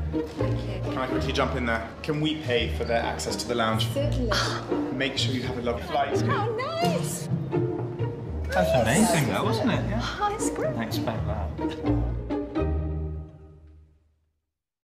Thank you. Can I quickly jump in there? Can we pay for their access to the lounge? Certainly. Make sure you have a lovely flight. How nice! That's amazing though, wasn't it? Yeah. Oh, it's great. Didn't expect that.